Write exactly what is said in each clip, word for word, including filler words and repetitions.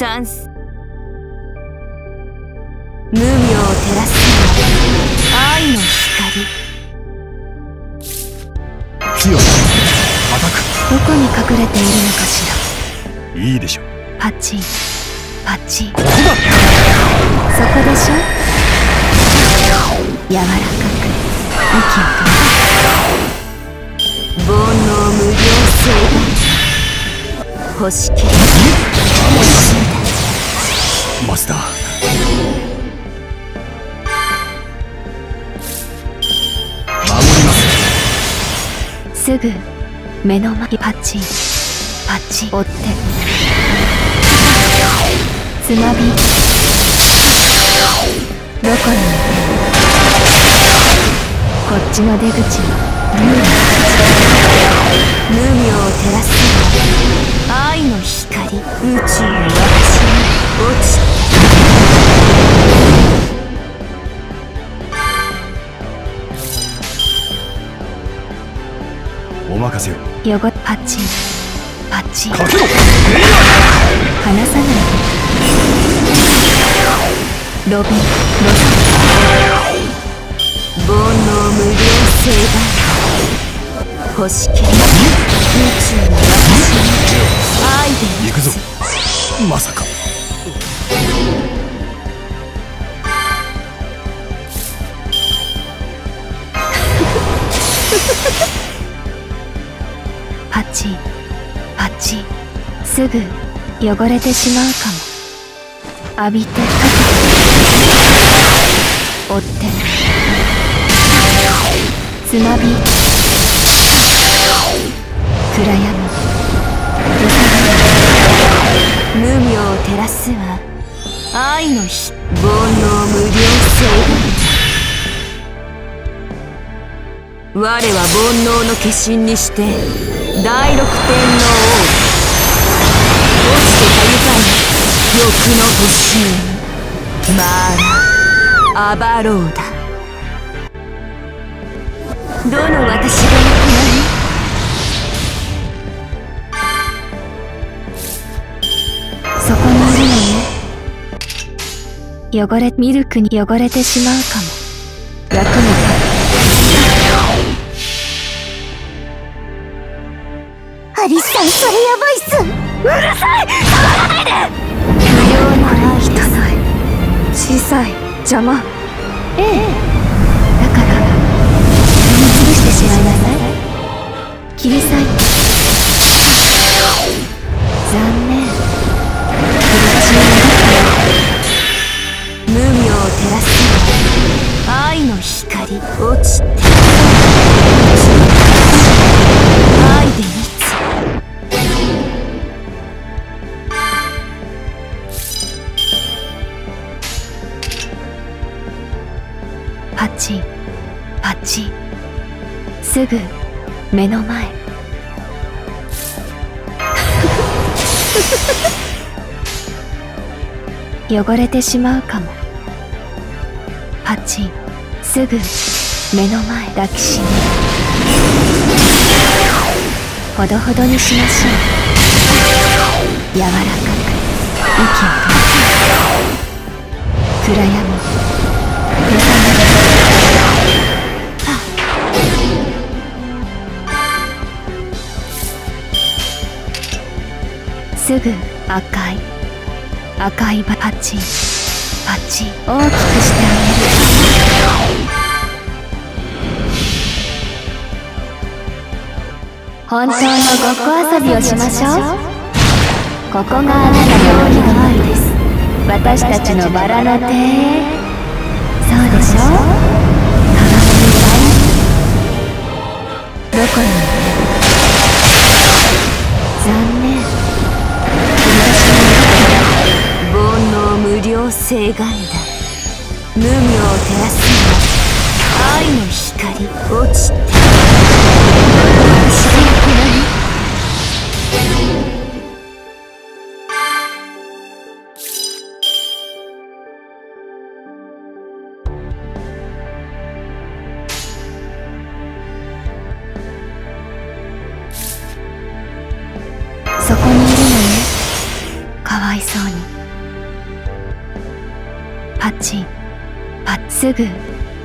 チャンス。無明を照らす愛の光。 強く叩く。 どこに隠れているのかしいいでしょう。 ら。パチンパチン。 ここだ。 そこでしょ。柔らかく息を煩悩無量性が欲しければ欲しいだ。 マスター。守ります。 すぐ目の前。パチンパチン。追ってつまび。どこにいてもこっちの出口は無明を照らす愛の光。宇宙の私に落ちて。 お任せを。 よごパチンパチン。 かけろ。 離さないで。ロビンロサ。 煩悩無量性が欲しければ宇宙の私に愛で行くぞ。まさか。 パチンパチン。すぐ汚れてしまうかも。浴びてかけて追ってつまび。暗闇無明を照らすは愛の火。煩悩無量性が我は煩悩の化身にして第六天の王。落ちてた愉快な欲の星にマーラアバローだ。どの私が行くそこにいるのね。汚れミルクに汚れてしまうかも。役に立アリスさん、それやばいっす。うるさい、騒がないで。 不良の汚い小さい邪魔。ええ、だから踏みつぶしてしまいなさい。切り裂いて。残念。 無明を照らす愛の光。落ちて愛でいつパチンパチン。すぐ目の前。汚れてしまうかも。パチン。すぐ目の前。抱きしめほどほどにしましょう。柔らかく息を閉じ。暗闇目覚めすぐ赤い赤いパチンパチン。大きくしてあげる。本当のごっこ遊びをしましょう。ここがあなたの料理の愛です。私たちのバラの手。そうでしょ。川のどこに残念。 煩悩無量性がんだ。無明を照らす愛の光。落ちてそこにいるのね。かわいそうに。 パチンパッすぐ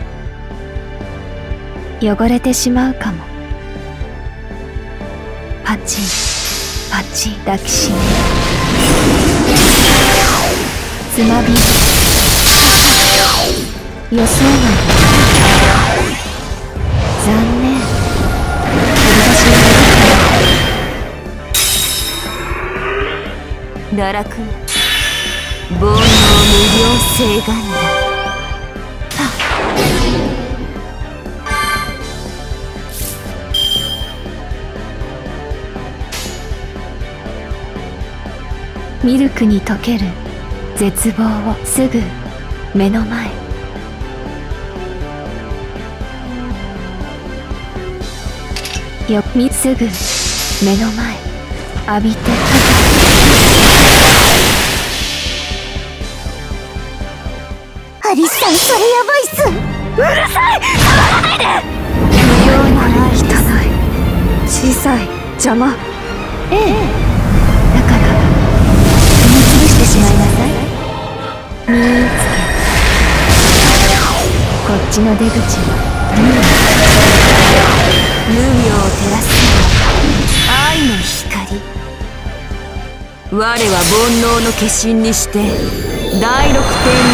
汚れてしまうかも。パチンパチン抱きしめつまび予想外。残念。取り出しが堕落煩悩無量誓願だ。 ミルクに溶ける絶望をすぐ目の前。よみすぐ目の前浴びてアリスさん、それやばいっす。うるさい、触らないで。 不要な汚い小さい邪魔。ええ、だから踏みつぶしてしまいなさい。見つけこっちの出口は無明を照らす愛の光。我は煩悩の化身にして第六天の王。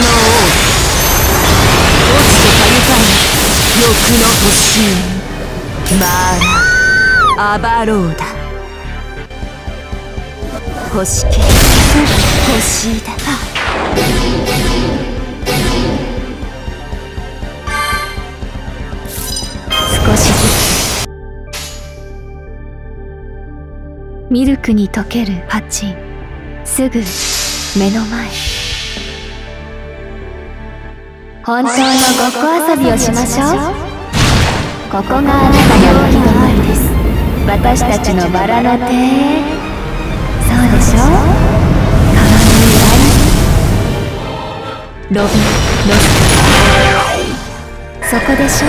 落ちてかゆかい欲の星にマーラ・アバローだ。星系星だ。 少しずつミルクに溶けるパチンすぐ目の前。本当のごっこ遊びをしましょう。ここがあなたの行き止まりです。私たちのバラの庭園。そうでしょう。川の裏にロビンロスそこでしょ。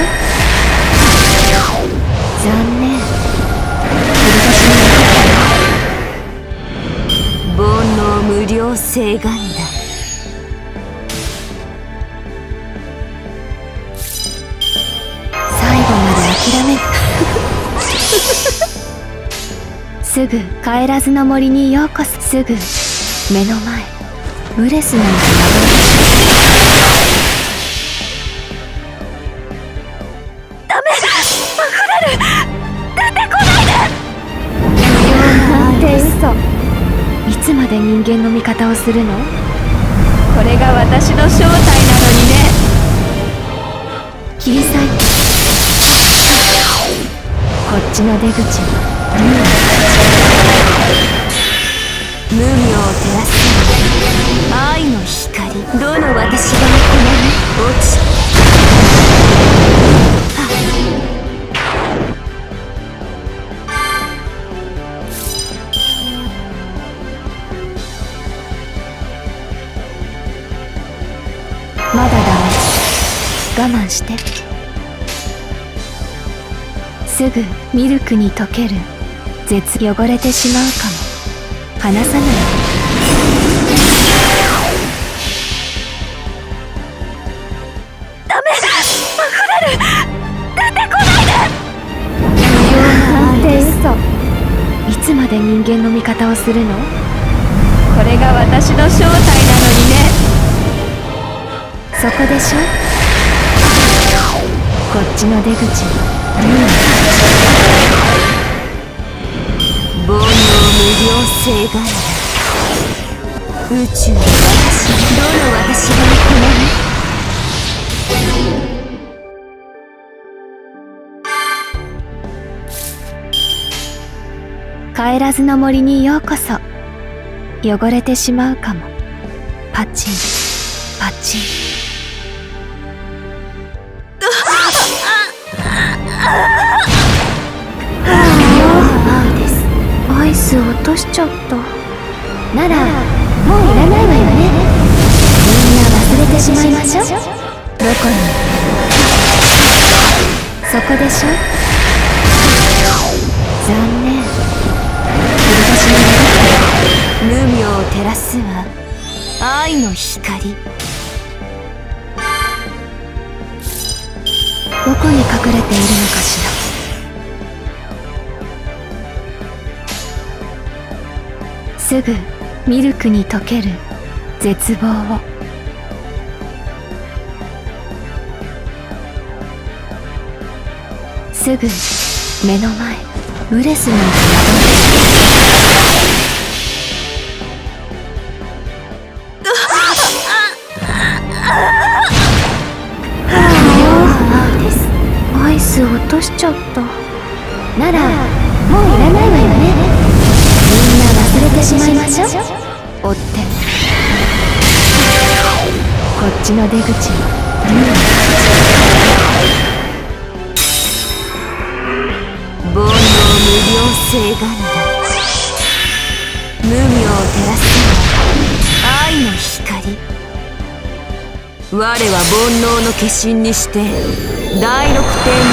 残念。振り出しに煩悩無量誓願だ。 最後まで諦めすぐ帰らずの森にようこそ。すぐ目の前ブレスなんてダメ、溢れる。出てこないで。 なんて嘘。いつまで人間の味方をするの。これが私の正体なのにね。切り裂いてこっちの出口は無明を照らす愛の光。どの私がこのに落ちまだダメ。我慢して。すぐミルクに溶ける絶汚れてしまうかも。離さないで。 ダメ、溢れる。出てこないで。 なんて嘘。いつまで人間の味方をするの。これが私の正体なのにね。そこでしょ。こっちの出口は煩悩無量誓願だ。宇宙の私、どの私がこのに帰らずの森にようこそ。汚れてしまうかも。パチンパチン。アイス落としちゃった。ならもういらないわよね。みんな忘れてしまいましょ。どこに。そこでしょ。残念。振り出しに戻った。 無明を照らすは愛の光。 隠れているのかしら。すぐミルクに溶ける絶望を。すぐ目の前、ウレスなんてアイス落としちゃった。ならもういらないわよね。みんな忘れてしまいましょう。追ってこっちの出口に。 煩悩無量性ガンダ、無明を照らす愛の光。我は煩悩の化身にして第六天皇を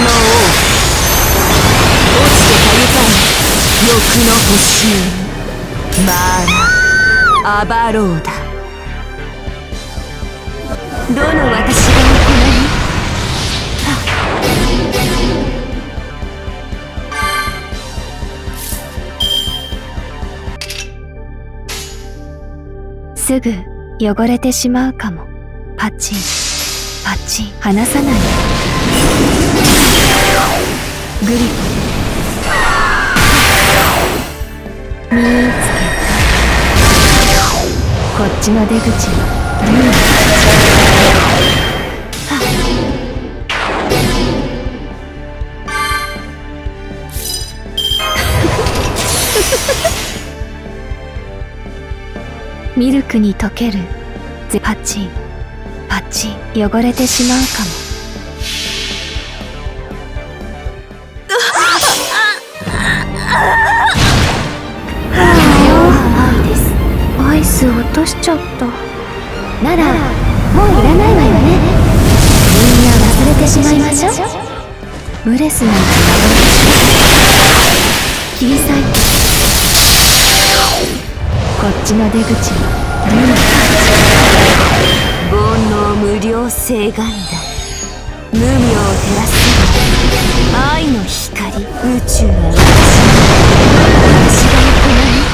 落ちてたゆかい欲の星にマーラ・アバローだ。どの私が行いすぐ汚れてしまうかも。パチンパチン、離さないで。グリフ見つけた。こっちの出口に。ミルクに溶けるゼパチンパチン、汚れてしまうかも。アイス落としちゃった。ならもういらないわよね。みんな忘れてしまいましょう。ブレスなんて切り裂いてこっちの出口に。 煩悩無量性ガンダ、無明を照らす愛の光。宇宙は私が行い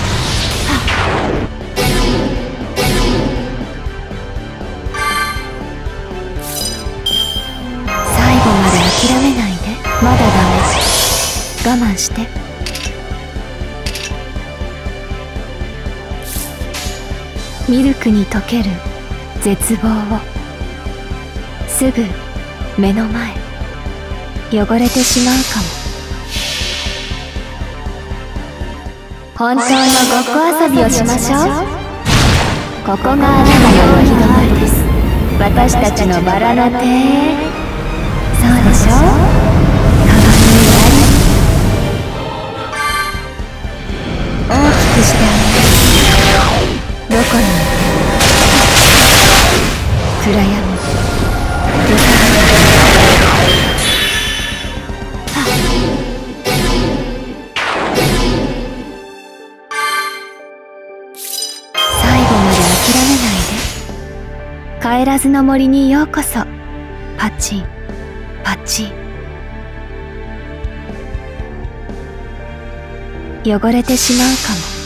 最後まで諦めないで。まだダメ。我慢して。ミルクに溶ける絶望を。すぐ目の前、汚れてしまうかも。本当のごっこ遊びをしましょう。ここがあなたの行き止まりです。私たちのバラの手。そうでしょう。かわいいやり。大きくしてあげる。どこに暗闇でさ最後まで諦めないで。帰らずの森にようこそ。パチンパチン、汚れてしまうかも。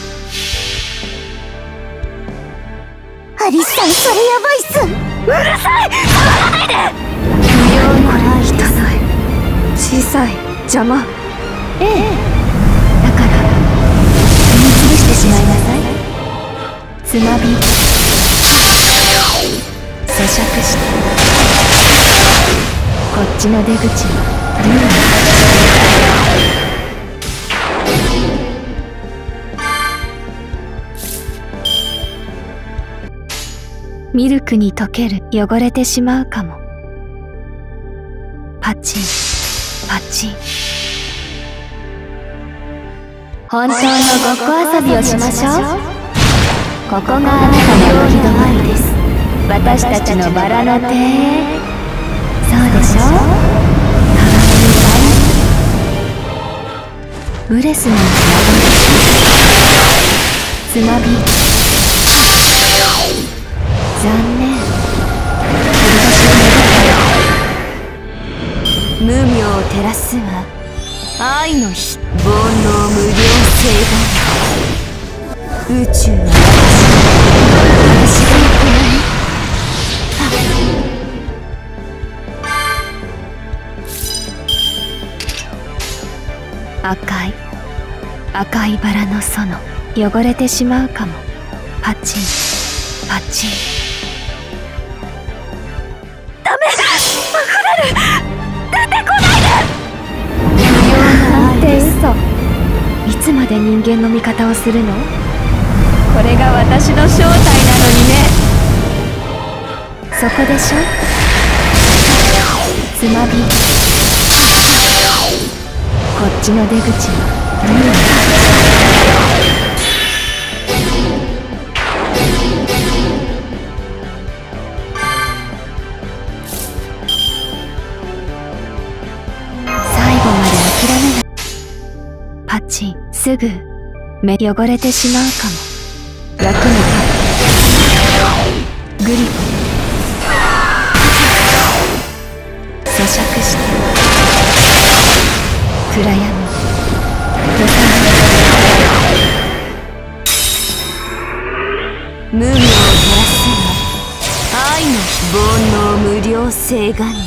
アリスさん、それやばいっす。うるさい、騒がないで。 不要な汚い、小さい、邪魔。ええ、だから踏みつぶしてしまいなさい。つまび咀嚼してこっちの出口に。ミルクに溶ける。汚れてしまうかも。パチンパチン。本当のごっこ遊びをしましょう。ここがあなたの行き止まりです。私たちのバラの手。そうでしょう。かわいい。ブレスなんてつまび残念。 無明照らすは愛の火。煩悩無量星が宇宙は私が行う。 赤い赤いバラの園、汚れてしまうかも。パチンパチン。 ダメ、溢れる、出てこないで。 なんて嘘。いつまで人間の味方をするの？これが私の正体なのにね。そこでしょ、つまび。こっちの出口は見え最後まで諦めない。パチン。すぐ目汚れてしまうかも。役に立つ。グリフ咀嚼して暗闇無明を照らすは愛の煩悩無量星がんだ。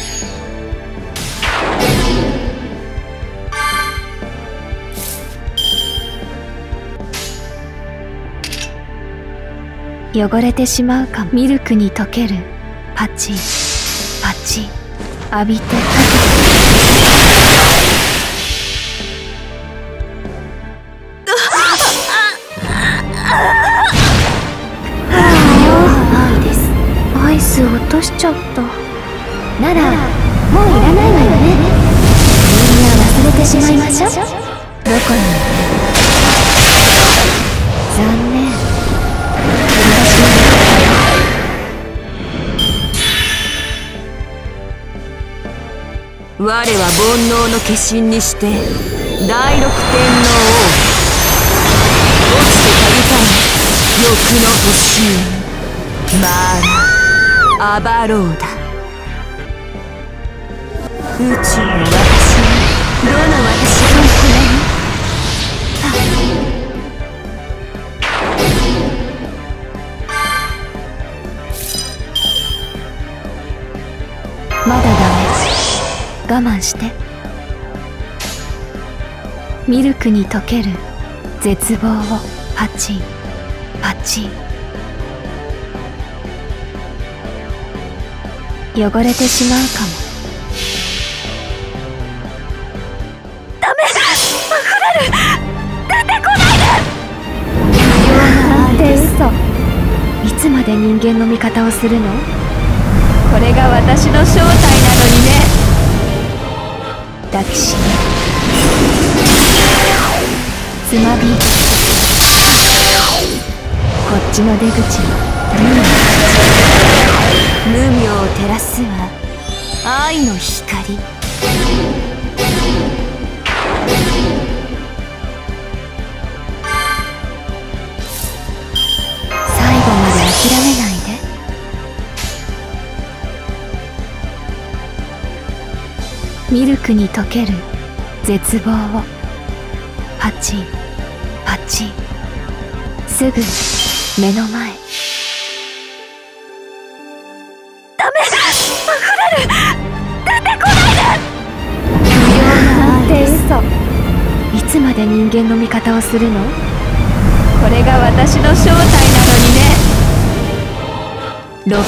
汚れてしまうかも。ミルクに溶ける。パチンパチン。浴びてかけて。ないです。アイス落としちゃった。 ならもういらないわよね。みんな忘れてしまいましょう。 どこに？残念。 我は煩悩の化身にして第六天皇王。落ちてかりたい欲の星にマーラ・アバローだ。宇宙の私にどの私が行う？ まだダメ。我慢して。ミルクに溶ける絶望を。パチンパチン。汚れてしまうかも。 ダメ、溢れる、出てこないで。 なんて嘘。いつまで人間の味方をするの？これが私の正体なのにね。抱きしめつまび。こっちの出口は無明を照らすは愛の光。 最後まで諦めないで。ミルクに溶ける絶望を。パチンパチン。すぐ目の前。 ダメ、溢れる、出てこないで。 なんて嘘。いつまで人間の味方をするの？これが私の正体なのにね。ロビン・ロ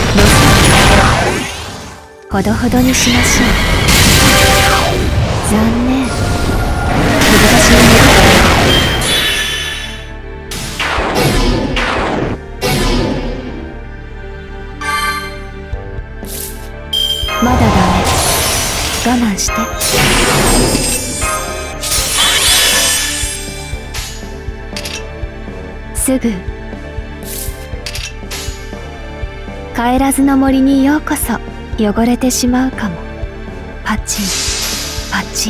ス。ほどほどにしましょう。残念。難しいね。まだダメ。我慢して。すぐ。帰らずの森にようこそ。汚れてしまうかも。パチンパチン。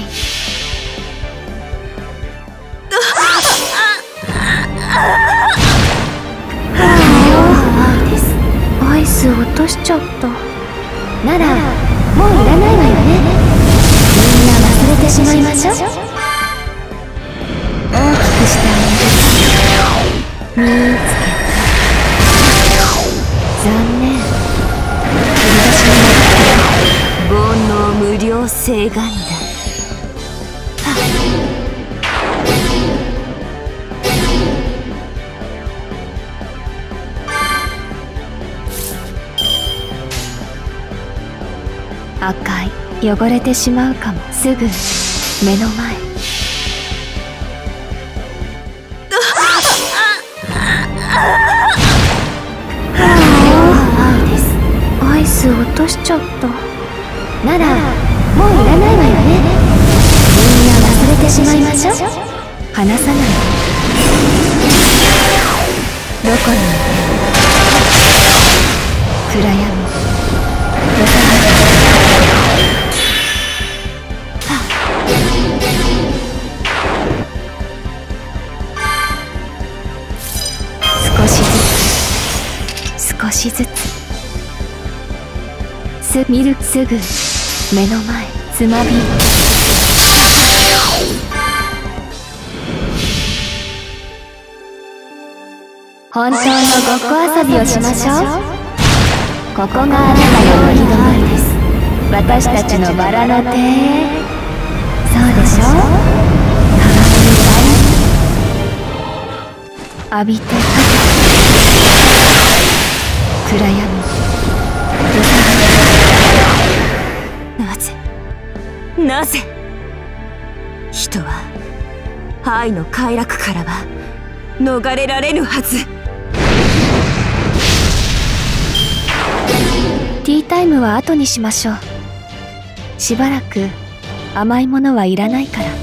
ないです。アイス落としちゃった。 ならもういらないわよね。 てしまいましょう。大きくしてあげる。見つけた。残念。 煩悩無量聖ガンだ。 赤い。汚れてしまうかも。すぐ目の前。愛です。アイス落としちゃった。ならもういらないわよね。みんな忘れてしまいましょう。離さない。どこにいても暗闇。少しずつ少しずつす見るすぐ目の前つまび本当のごっこ遊びをしましょう。ここがあなたの行き止まりです。私たちのバラの庭園。そうでしょう。浴びてかけて暗闇。 なぜなぜ人は愛の快楽からは逃れられぬはず。 ティータイムは後にしましょう。しばらく甘いものはいらないから。